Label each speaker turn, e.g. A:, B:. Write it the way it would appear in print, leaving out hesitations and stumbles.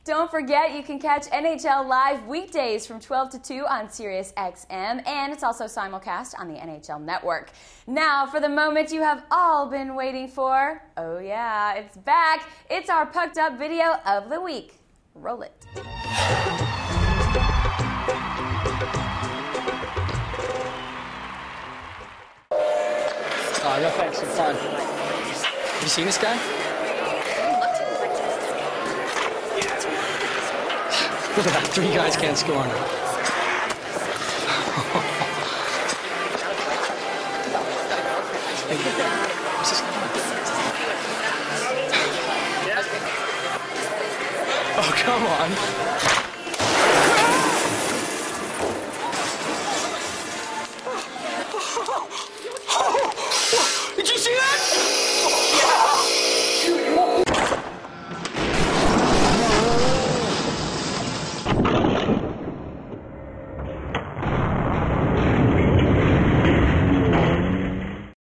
A: Don't forget, you can catch NHL Live weekdays from 12 to 2 on Sirius XM, and it's also simulcast on the NHL Network. Now, for the moment you have all been waiting for. Oh yeah, it's back. It's our Pucked Up video of the week. Roll it.
B: Oh, no thanks, it's fun. Have you seen this guy? Look at that, 3 guys can't score now. Oh, come on.